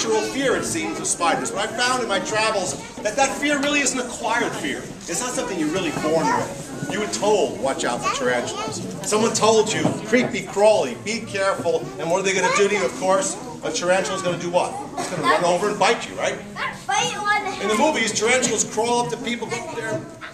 natural fear, it seems, of spiders. But I found in my travels that that fear really is an acquired fear. It's not something you're really born with. You were told, watch out for tarantulas. Someone told you, creepy crawly, be careful, and what are they going to do to you, of course? A tarantula is going to do what? It's going to run over and bite you, right? In the movies, tarantulas crawl up to people, they're